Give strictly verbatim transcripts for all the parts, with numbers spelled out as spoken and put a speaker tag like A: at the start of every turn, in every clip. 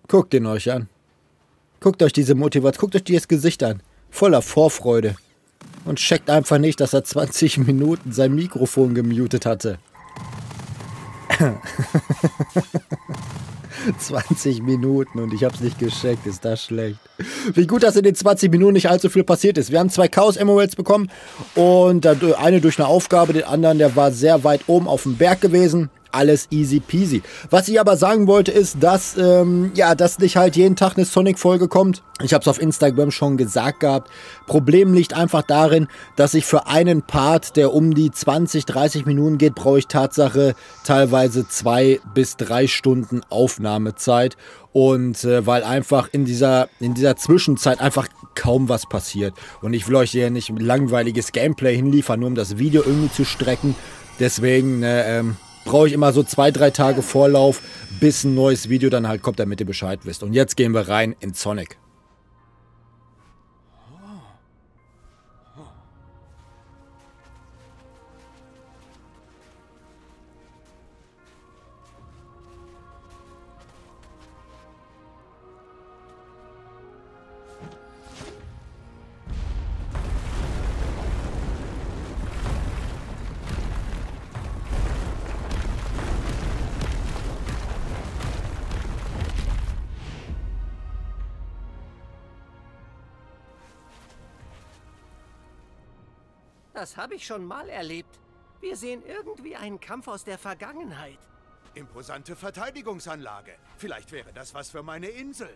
A: Guckt ihn euch an. Guckt euch diese Motivation, guckt euch dieses Gesicht an. Voller Vorfreude. Und checkt einfach nicht, dass er zwanzig Minuten sein Mikrofon gemutet hatte. zwanzig Minuten und ich hab's nicht gecheckt. Ist das schlecht. Wie gut, dass in den zwanzig Minuten nicht allzu viel passiert ist. Wir haben zwei Chaos Emeralds bekommen und eine durch eine Aufgabe, den anderen, der war sehr weit oben auf dem Berg gewesen. Alles easy peasy. Was ich aber sagen wollte ist, dass, ähm, ja, dass nicht halt jeden Tag eine Sonic-Folge kommt. Ich habe es auf Instagram schon gesagt gehabt. Problem liegt einfach darin, dass ich für einen Part, der um die zwanzig, dreißig Minuten geht, brauche ich Tatsache teilweise zwei bis drei Stunden Aufnahmezeit. Und äh, weil einfach in dieser, in dieser Zwischenzeit einfach kaum was passiert. Und ich will euch hier nicht langweiliges Gameplay hinliefern, nur um das Video irgendwie zu strecken. Deswegen, äh, ähm, brauche ich immer so zwei, drei Tage Vorlauf, bis ein neues Video dann halt kommt, damit ihr Bescheid wisst. Und jetzt gehen wir rein in Sonic.
B: Das habe ich schon mal erlebt. Wir sehen irgendwie einen Kampf aus der Vergangenheit.
C: Imposante Verteidigungsanlage. Vielleicht wäre das was für meine Insel.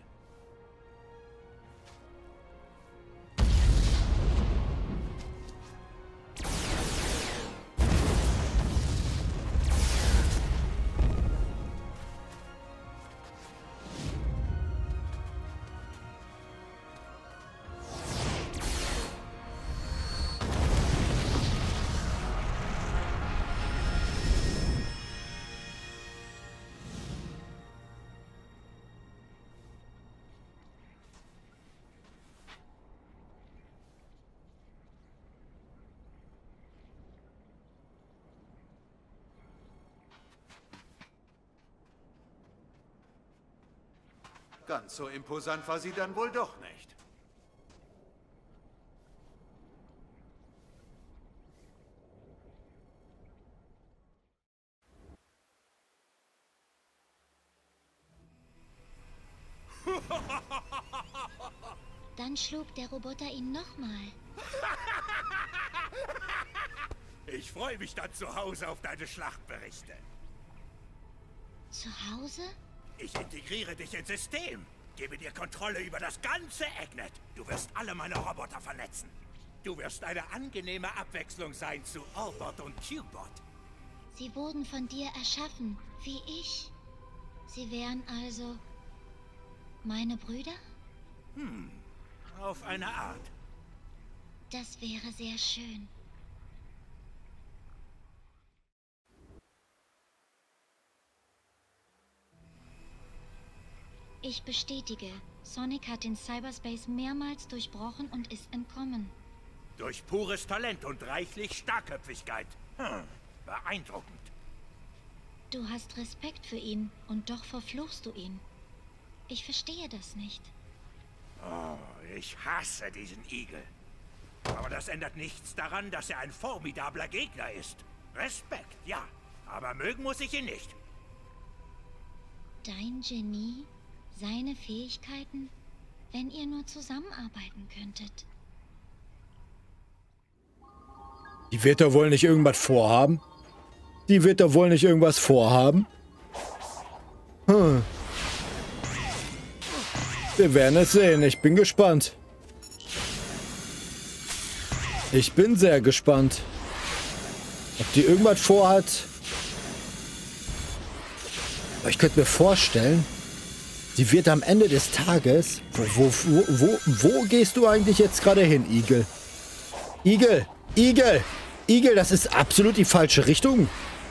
C: Ganz so imposant war sie dann wohl doch nicht.
D: Dann schlug der Roboter ihn nochmal.
C: Ich freue mich dann zu Hause auf deine Schlachtberichte.
D: Zu Hause?
C: Ich integriere dich ins System. Gebe dir Kontrolle über das ganze Eggnet. Du wirst alle meine Roboter vernetzen. Du wirst eine angenehme Abwechslung sein zu Allbot und Q-Bot.
D: Sie wurden von dir erschaffen, wie ich. Sie wären also meine Brüder?
C: Hm, auf eine Art.
D: Das wäre sehr schön. Ich bestätige, Sonic hat den Cyberspace mehrmals durchbrochen und ist entkommen.
C: Durch pures Talent und reichlich Starkköpfigkeit. Hm, beeindruckend.
D: Du hast Respekt für ihn und doch verfluchst du ihn. Ich verstehe das nicht.
C: Oh, ich hasse diesen Igel. Aber das ändert nichts daran, dass er ein formidabler Gegner ist. Respekt, ja. Aber mögen muss ich ihn nicht.
D: Dein Genie? Seine Fähigkeiten? Wenn ihr nur zusammenarbeiten könntet.
A: Die wird doch wohl nicht irgendwas vorhaben? Die wird doch wohl nicht irgendwas vorhaben? Hm. Wir werden es sehen. Ich bin gespannt. Ich bin sehr gespannt. Ob die irgendwas vorhat. Aber ich könnte mir vorstellen, die wird am Ende des Tages... Wo, wo, wo, wo gehst du eigentlich jetzt gerade hin, Igel? Igel! Igel! Igel, das ist absolut die falsche Richtung.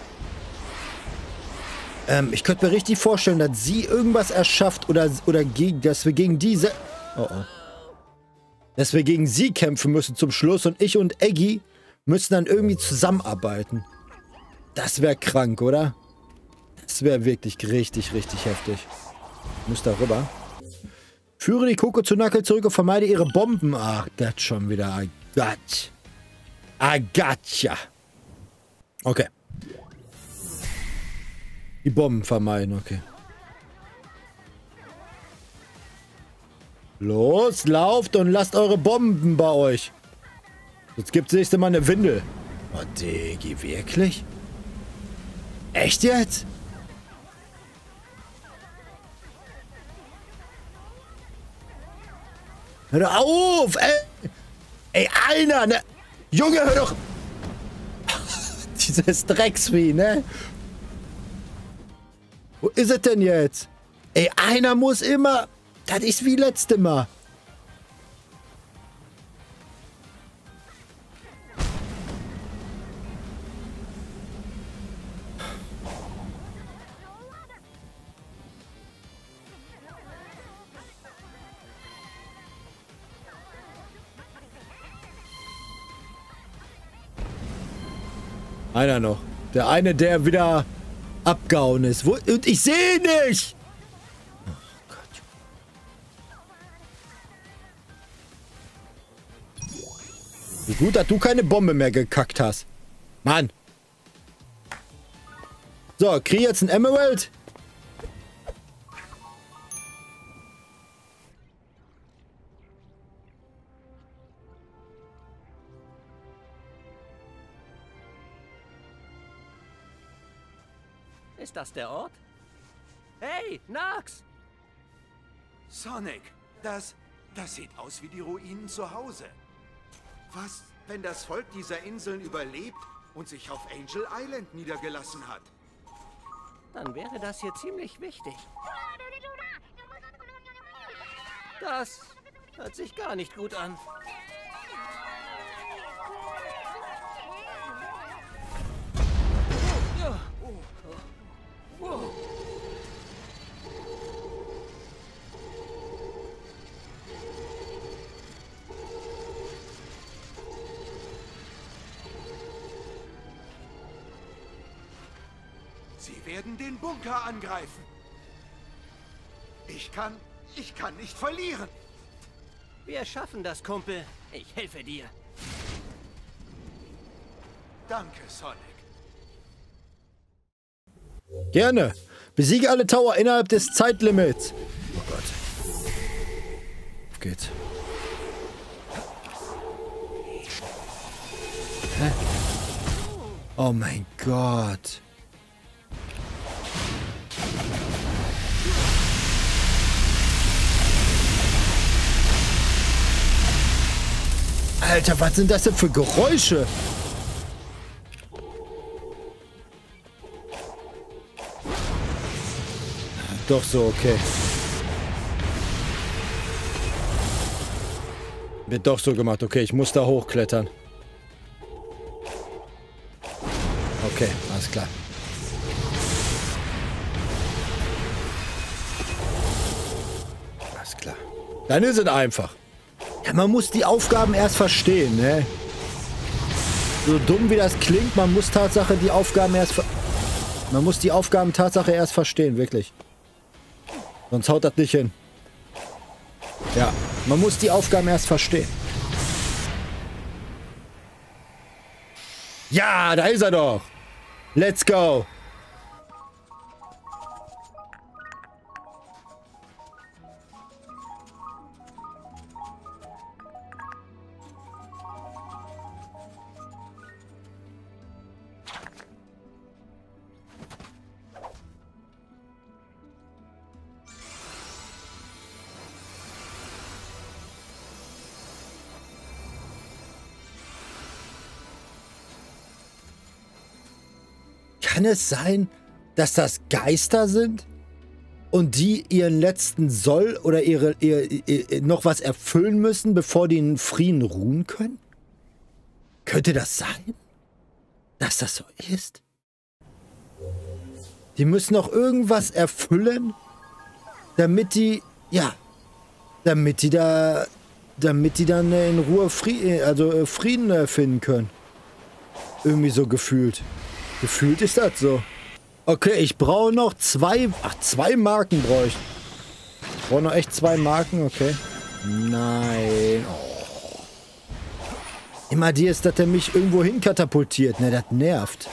A: Ähm, ich könnte mir richtig vorstellen, dass sie irgendwas erschafft oder, oder gegen, dass wir gegen diese... Oh oh. Dass wir gegen sie kämpfen müssen zum Schluss und ich und Eggy müssen dann irgendwie zusammenarbeiten. Das wäre krank, oder? Das wäre wirklich richtig, richtig heftig. Ich muss da rüber. Führe die Koko zu Knuckle zurück und vermeide ihre Bomben. Ach, das schon wieder. I got. I gotcha. Okay. Die Bomben vermeiden, okay. Los, lauft und lasst eure Bomben bei euch. Jetzt gibt's nächste Mal eine Windel. Oh, Diggi, wirklich? Echt jetzt? Hör doch auf, ey! Ey, einer, ne? Junge, hör doch! Dieses Drecksvieh, ne? Wo ist es denn jetzt? Ey, einer muss immer... Das ist wie letzte Mal. Einer noch. Der eine, der wieder abgehauen ist. Wo, und ich sehe nicht! Oh Gott. Wie gut, dass du keine Bombe mehr gekackt hast. Mann. So, krieg jetzt ein Emerald.
B: Ist das der Ort? Hey, Nax!
C: Sonic, das, das sieht aus wie die Ruinen zu Hause. Was, wenn das Volk dieser Inseln überlebt und sich auf Angel Island niedergelassen hat?
B: Dann wäre das hier ziemlich wichtig. Das hört sich gar nicht gut an.
C: Sie werden den Bunker angreifen. Ich kann, ich kann nicht verlieren.
B: Wir schaffen das, Kumpel. Ich helfe dir.
C: Danke, Sonic.
A: Gerne. Besiege alle Tower innerhalb des Zeitlimits. Oh Gott. Auf geht's. Hä? Oh mein Gott. Alter, was sind das denn für Geräusche? Doch so, okay. Wird doch so gemacht. Okay, ich muss da hochklettern. Okay, alles klar. Alles klar. Dann ist es einfach. Ja, man muss die Aufgaben erst verstehen, ne? So dumm wie das klingt, man muss Tatsache die Aufgaben erst ver Man muss die Aufgaben Tatsache erst verstehen, wirklich. Sonst haut das nicht hin. Ja, man muss die Aufgaben erst verstehen. Ja, da ist er doch. Let's go. Kann es sein, dass das Geister sind und die ihren letzten Soll oder ihre, ihr, ihr, noch was erfüllen müssen, bevor die in Frieden ruhen können? Könnte das sein, dass das so ist? Die müssen noch irgendwas erfüllen, damit die, ja, damit die da, damit die dann in Ruhe Frieden, also Frieden finden können. Irgendwie so gefühlt. Gefühlt ist das so. Okay, ich brauche noch zwei... Ach, zwei Marken brauche ich. Brauche noch echt zwei Marken, okay. Nein. Oh. Immer dir ist, dass er mich irgendwo hin katapultiert. Ne, das nervt.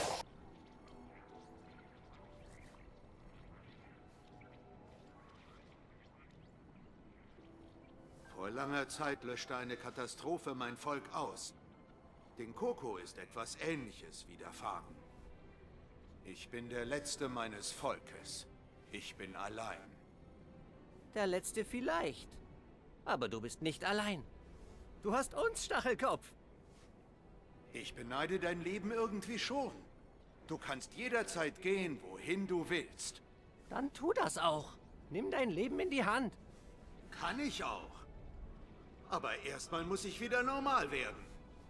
C: Vor langer Zeit löschte eine Katastrophe mein Volk aus. Den Koko ist etwas Ähnliches widerfahren. Ich bin der Letzte meines Volkes. Ich bin allein.
B: Der Letzte vielleicht. Aber du bist nicht allein. Du hast uns, Stachelkopf.
C: Ich beneide dein Leben irgendwie schon. Du kannst jederzeit gehen, wohin du willst.
B: Dann tu das auch. Nimm dein Leben in die Hand.
C: Kann ich auch. Aber erstmal muss ich wieder normal werden.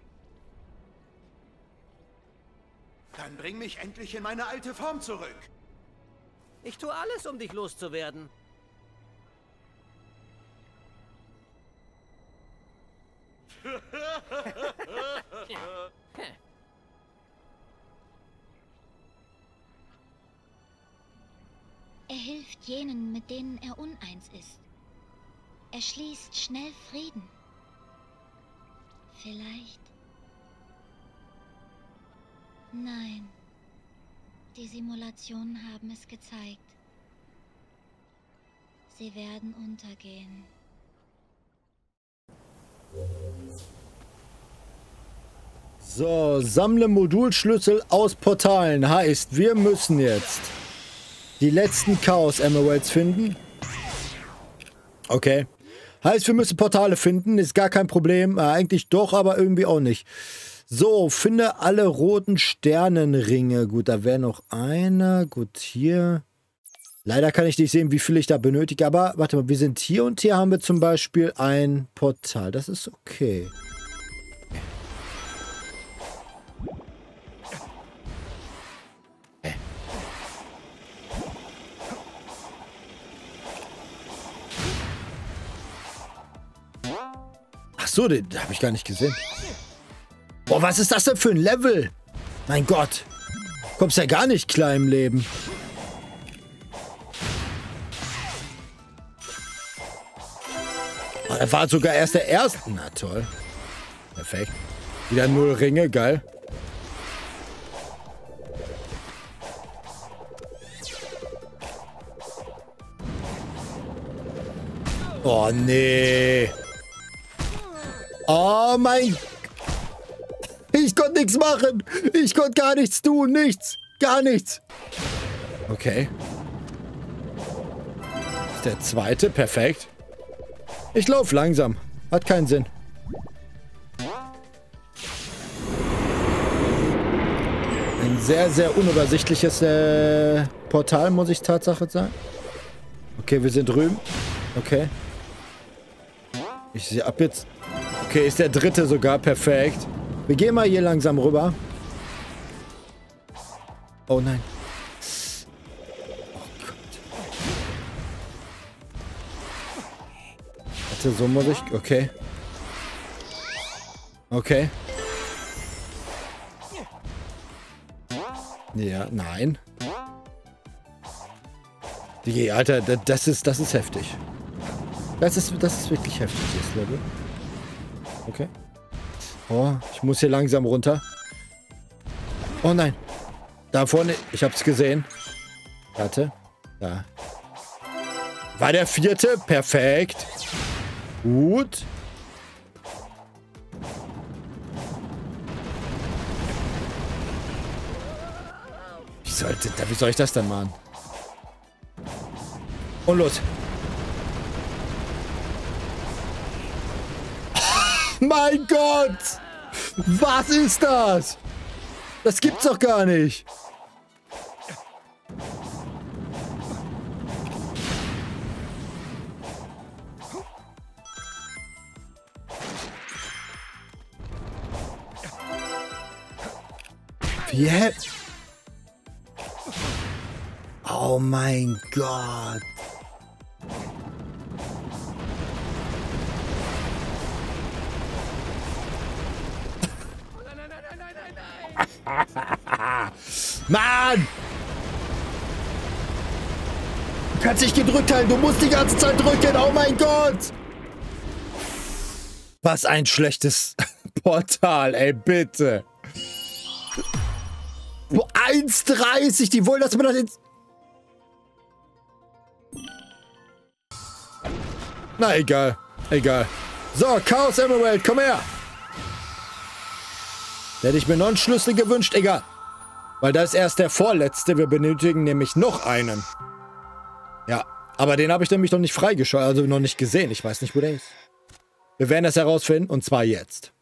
C: Dann bring mich endlich in meine alte Form zurück.
B: Ich tue alles, um dich loszuwerden.
D: Er hilft jenen, mit denen er uneins ist. Er schließt schnell Frieden. Vielleicht. Nein. Die Simulationen haben es gezeigt. Sie werden untergehen.
A: So, sammle Modulschlüssel aus Portalen. Heißt, wir müssen jetzt die letzten Chaos Emeralds finden. Okay. Heißt, wir müssen Portale finden. Ist gar kein Problem. Äh, eigentlich doch, aber irgendwie auch nicht. So, finde alle roten Sternenringe. Gut, da wäre noch einer. Gut, hier. Leider kann ich nicht sehen, wie viel ich da benötige. Aber, warte mal, wir sind hier und hier haben wir zum Beispiel ein Portal. Das ist okay. Ach so, den habe ich gar nicht gesehen. Boah, was ist das denn für ein Level? Mein Gott. Kommst ja gar nicht klar im Leben. Oh, er war sogar erst der Erste. Na toll. Perfekt. Wieder null Ringe, geil. Oh, nee. Oh mein... Ich konnte nichts machen. Ich konnte gar nichts tun. Nichts. Gar nichts. Okay. Das ist der zweite. Perfekt. Ich laufe langsam. Hat keinen Sinn. Ein sehr, sehr unübersichtliches äh, Portal, muss ich Tatsache sagen. Okay, wir sind drüben. Okay. Ich sehe ab jetzt... Okay, ist der dritte sogar. Perfekt. Wir gehen mal hier langsam rüber. Oh nein. Oh Gott. Warte, so muss ich... Okay. Okay. Ja, nein. Die, Alter, das ist, das ist heftig. Das ist, das ist wirklich heftig, das Level. Okay. Oh, ich muss hier langsam runter. Oh nein. Da vorne, ich hab's gesehen. Warte. Da. War der vierte? Perfekt. Gut. Wie, sollte, wie soll ich das denn machen? Und los. Mein Gott! Was ist das? Das gibt's doch gar nicht. Wie hä? Oh mein Gott. Mann! kannst dich gedrückt halten. Du musst die ganze Zeit drücken. Oh mein Gott. Was ein schlechtes Portal, ey, bitte. eins dreißig, die wollen, dass man das jetzt... Na, egal. Egal. So, Chaos Emerald, komm her. Da hätte ich mir noch einen Schlüssel gewünscht. Egal. Weil das ist erst der vorletzte. Wir benötigen nämlich noch einen. Ja, aber den habe ich nämlich noch nicht freigeschaltet, also noch nicht gesehen. Ich weiß nicht, wo der ist. Wir werden das herausfinden, und zwar jetzt.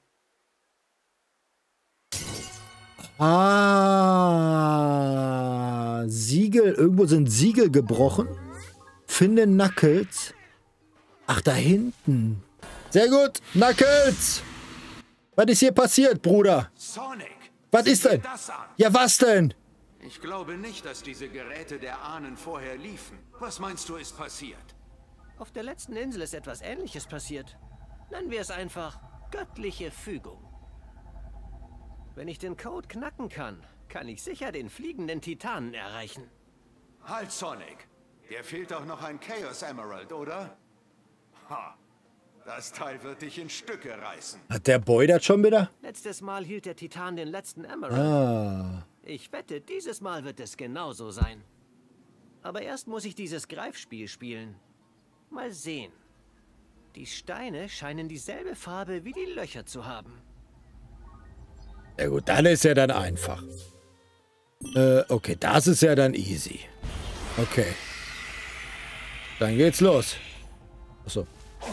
A: Ah, Siegel. Irgendwo sind Siegel gebrochen. Finde Knuckles. Ach, da hinten. Sehr gut. Knuckles. Was ist hier passiert, Bruder?
C: Sonic.
A: Was ist denn?
C: Das an.
A: Ja, was denn?
C: Ich glaube nicht, dass diese Geräte der Ahnen vorher liefen. Was meinst du, ist passiert?
B: Auf der letzten Insel ist etwas Ähnliches passiert. Nennen wir es einfach göttliche Fügung. Wenn ich den Code knacken kann, kann ich sicher den fliegenden Titanen erreichen.
C: Halt, Sonic. Dir fehlt doch noch ein Chaos Emerald, oder? Ha. Das Teil wird dich in Stücke reißen.
A: Hat der Boy das schon wieder?
B: Letztes Mal hielt der Titan den letzten Emerald.
A: Ah.
B: Ich wette, dieses Mal wird es genauso sein. Aber erst muss ich dieses Greifspiel spielen. Mal sehen. Die Steine scheinen dieselbe Farbe wie die Löcher zu haben.
A: Ja gut, dann ist ja dann einfach. Äh, okay, das ist ja dann easy. Okay. Dann geht's los. Achso.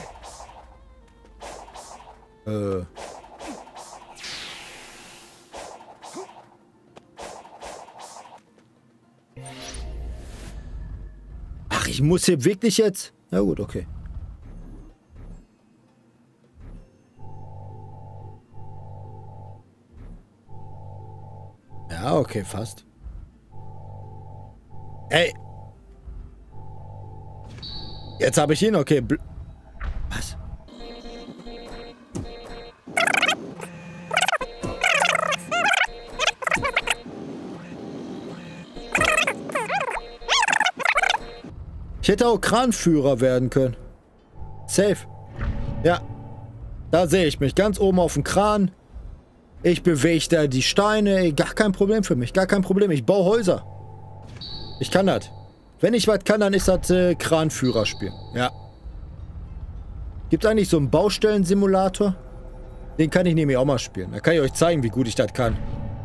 A: Äh. Ach, ich muss hier wirklich jetzt... Na gut, okay. Ja, okay, fast. Ey. Jetzt habe ich ihn, okay. Bl Was? Ich hätte auch Kranführer werden können. Safe. Ja. Da sehe ich mich. Ganz oben auf dem Kran. Ich bewege da die Steine. Ey, gar kein Problem für mich. Gar kein Problem. Ich baue Häuser. Ich kann das. Wenn ich was kann, dann ist das äh, Kranführerspiel. Ja. Gibt es eigentlich so einen Baustellensimulator? Den kann ich nämlich auch mal spielen. Da kann ich euch zeigen, wie gut ich das kann.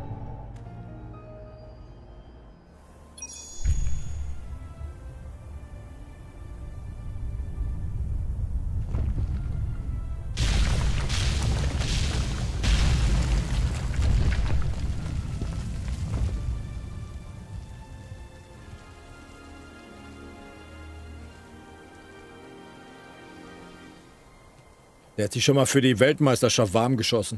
A: Der hat sich schon mal für die Weltmeisterschaft warm geschossen.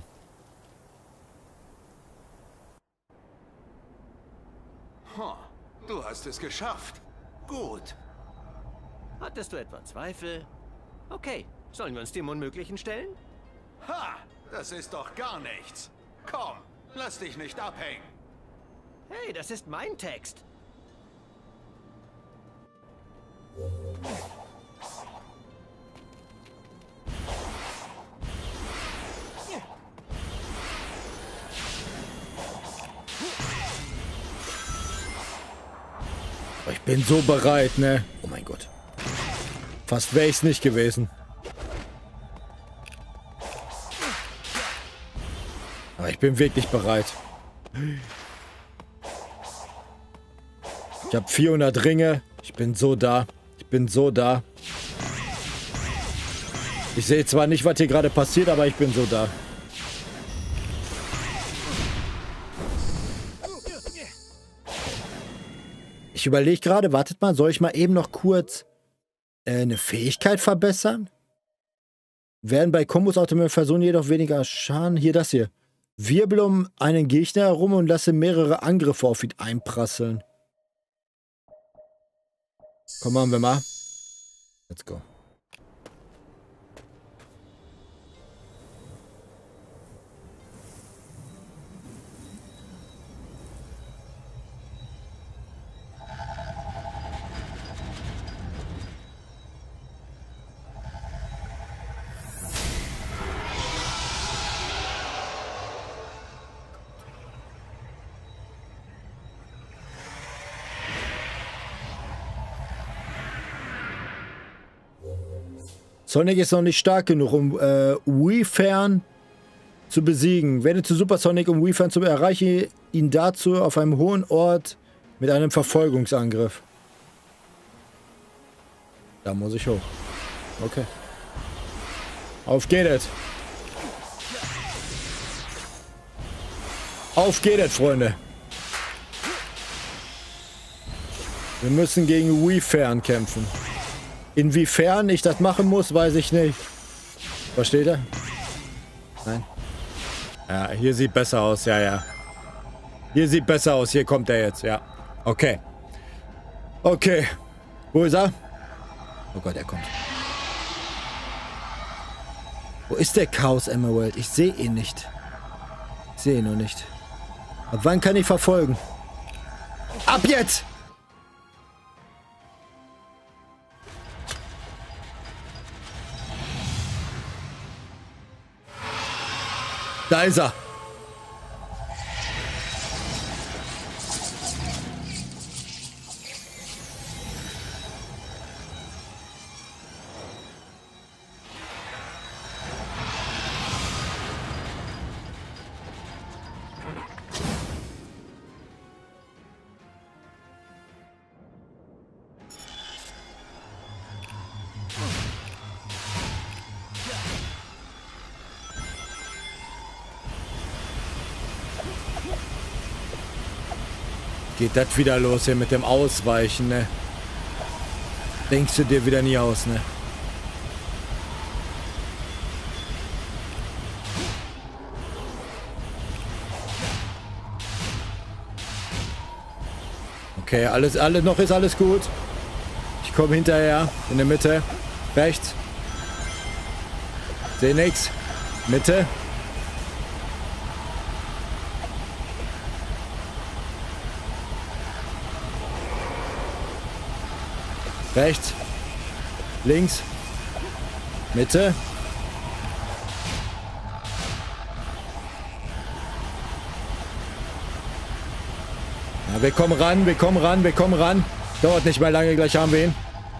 C: Huh, du hast es geschafft. Gut.
B: Hattest du etwa Zweifel? Okay, sollen wir uns dem Unmöglichen stellen?
C: Ha, das ist doch gar nichts. Komm, lass dich nicht abhängen.
B: Hey, das ist mein Text.
A: Ich bin so bereit, ne? Oh mein Gott. Fast wäre ich es nicht gewesen. Aber ich bin wirklich bereit. Ich habe vierhundert Ringe. Ich bin so da. Ich bin so da. Ich sehe zwar nicht, was hier gerade passiert, aber ich bin so da. Ich überlege gerade, wartet mal, soll ich mal eben noch kurz äh, eine Fähigkeit verbessern? Werden bei Kombos auf der Person jedoch weniger Schaden. Hier, das hier. Wirbel um einen Gegner herum und lasse mehrere Angriffe auf ihn einprasseln. Komm, machen wir mal. Let's go. Sonic ist noch nicht stark genug, um äh, Weefern zu besiegen. Werde zu Super Sonic, um Weefern zu erreichen, ihn dazu auf einem hohen Ort mit einem Verfolgungsangriff. Da muss ich hoch. Okay. Auf geht es. Auf geht es, Freunde. Wir müssen gegen Weefern kämpfen. Inwiefern ich das machen muss, weiß ich nicht. Versteht ihr? Nein. Ja, hier sieht besser aus. Ja, ja. Hier sieht besser aus. Hier kommt er jetzt. Ja. Okay. Okay. Wo ist er? Oh Gott, er kommt. Wo ist der Chaos Emerald? Ich sehe ihn nicht. Ich sehe ihn noch nicht. Ab wann kann ich verfolgen? Ab jetzt! Da ist er. Geht das wieder los hier mit dem Ausweichen, ne? Denkst du dir wieder nie aus, ne? Okay, alles, alles, noch ist alles gut. Ich komme hinterher, in der Mitte. Rechts. Seh nix. Mitte. Rechts, links, Mitte. Ja, wir kommen ran, wir kommen ran, wir kommen ran. Dauert nicht mehr lange, gleich haben wir ihn.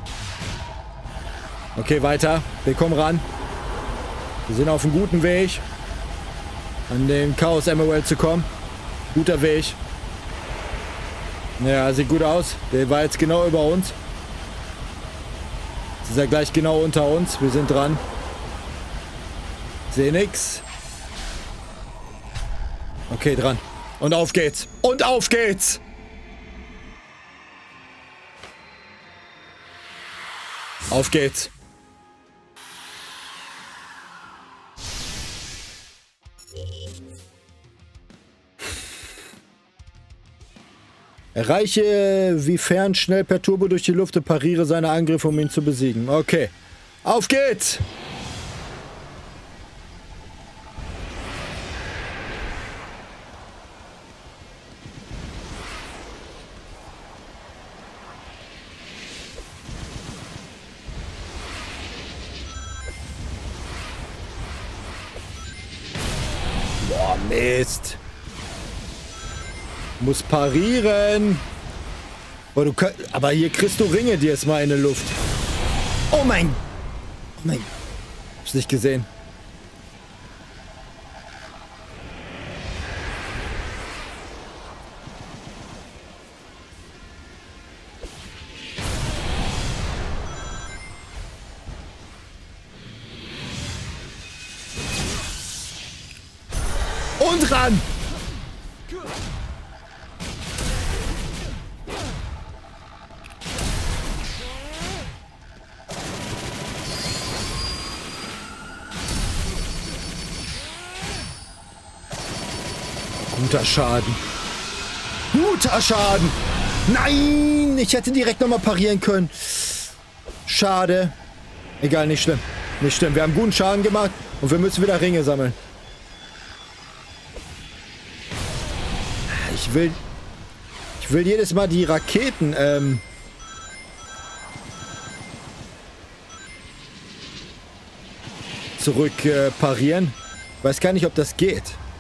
A: Okay, weiter. Wir kommen ran. Wir sind auf einem guten Weg, an den Chaos Emerald zu kommen. Guter Weg. Ja, sieht gut aus. Der war jetzt genau über uns. Jetzt ist er gleich genau unter uns. Wir sind dran. Sehe nix. Okay, dran. Und auf geht's. Und auf geht's. Auf geht's. Erreiche Weefern schnell per Turbo durch die Luft und pariere seine Angriffe, um ihn zu besiegen. Okay. Auf geht's! Boah, Mist. Muss parieren. Oh, du kann, aber hier kriegst du Ringe, die jetzt mal in der Luft. Oh mein... Oh mein... Hab's nicht gesehen. Und ran! Guter Schaden. Guter Schaden. Nein, ich hätte direkt nochmal parieren können. Schade. Egal, nicht schlimm. Nicht schlimm. Wir haben guten Schaden gemacht und wir müssen wieder Ringe sammeln. Ich will... Ich will jedes Mal die Raketen, ähm... zurück äh, parieren. Weiß gar nicht, ob das geht.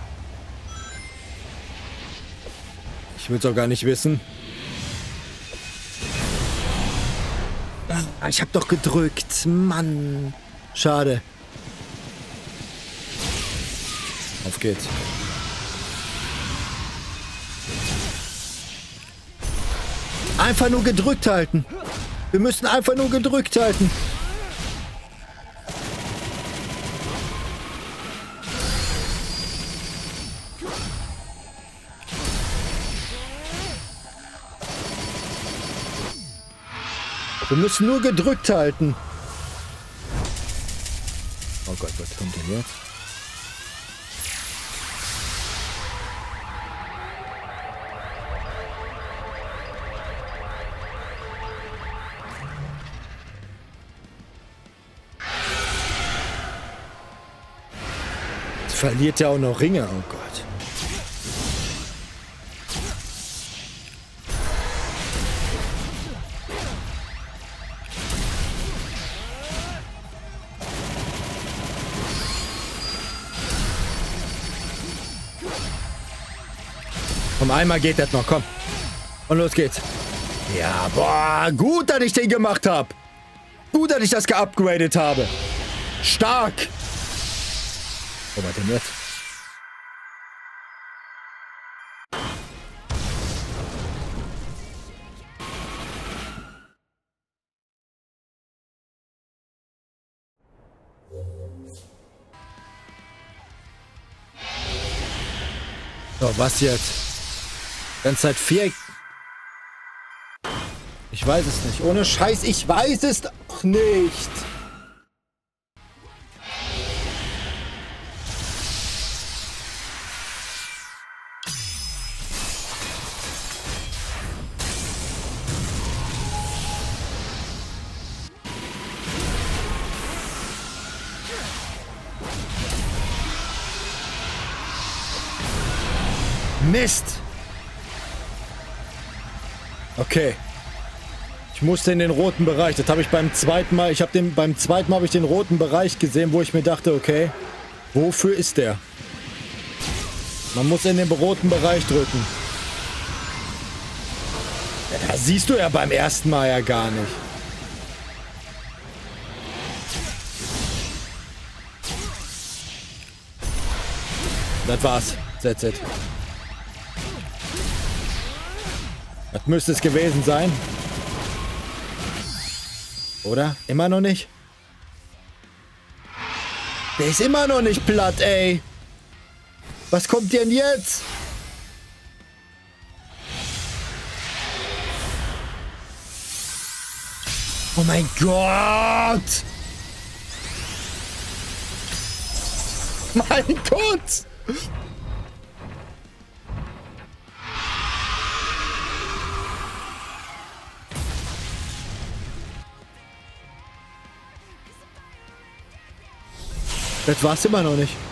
A: Ich will es auch gar nicht wissen. Ah, ich habe doch gedrückt. Mann. Schade. Auf geht's. Einfach nur gedrückt halten. Wir müssen einfach nur gedrückt halten. Wir müssen nur gedrückt halten. Oh Gott, was kommt denn jetzt? Jetzt verliert er auch noch Ringe, oh Gott. Komm, einmal geht das noch, komm. Und los geht's. Ja, boah, gut, dass ich den gemacht habe. Gut, dass ich das geupgradet habe. Stark. Oh, was denn jetzt? So, was jetzt? Ganze Zeit vier. Ich weiß es nicht. Ohne Scheiß, ich weiß es doch nicht. Mist. Okay. Ich musste in den roten Bereich. Das habe ich beim zweiten Mal. Ich habe den beim zweiten Mal habe ich den roten Bereich gesehen, wo ich mir dachte, okay, wofür ist der? Man muss in den roten Bereich drücken. Ja, das siehst du ja beim ersten Mal ja gar nicht. Das war's. That's it. Das müsste es gewesen sein. Oder? Immer noch nicht? Der ist immer noch nicht platt, ey. Was kommt denn jetzt? Oh mein Gott! Mein Gott! Das war's immer noch nicht.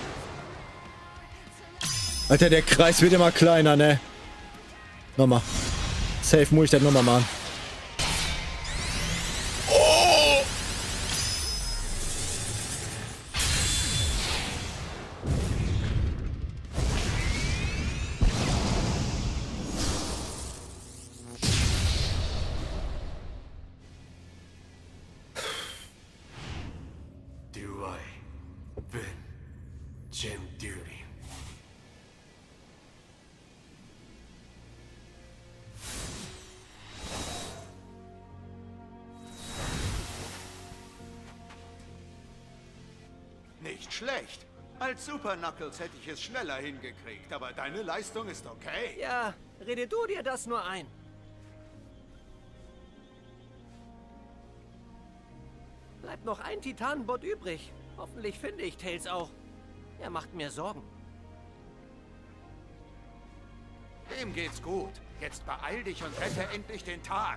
A: Alter, der Kreis wird immer kleiner, ne? Nochmal. Safe muss ich das nochmal machen. Oh!
E: Jim Duty.
C: Nicht schlecht. Als Super Knuckles hätte ich es schneller hingekriegt, aber deine Leistung ist okay.
B: Ja, rede du dir das nur ein. Bleibt noch ein Titanenbot übrig. Hoffentlich finde ich Tails auch. Er macht mir Sorgen.
C: Dem geht's gut. Jetzt beeil dich und rette endlich den Tag.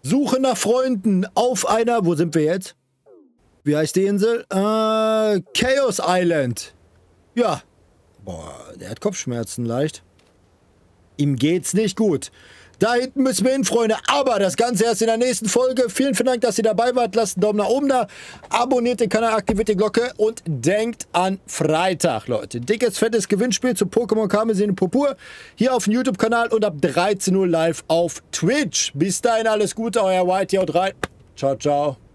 A: Suche nach Freunden auf einer, wo sind wir jetzt? Wie heißt die Insel? Äh, Chaos Island. Ja. Boah, der hat Kopfschmerzen leicht. Ihm geht's nicht gut. Da hinten müssen wir hin, Freunde. Aber das Ganze erst in der nächsten Folge. Vielen, vielen Dank, dass ihr dabei wart. Lasst einen Daumen nach oben da. Abonniert den Kanal, aktiviert die Glocke und denkt an Freitag, Leute. Dickes, fettes Gewinnspiel zu Pokémon Karmesin und Purpur. Hier auf dem YouTube-Kanal und ab dreizehn Uhr live auf Twitch. Bis dahin alles Gute, euer Whitey. Haut rein. Ciao, ciao.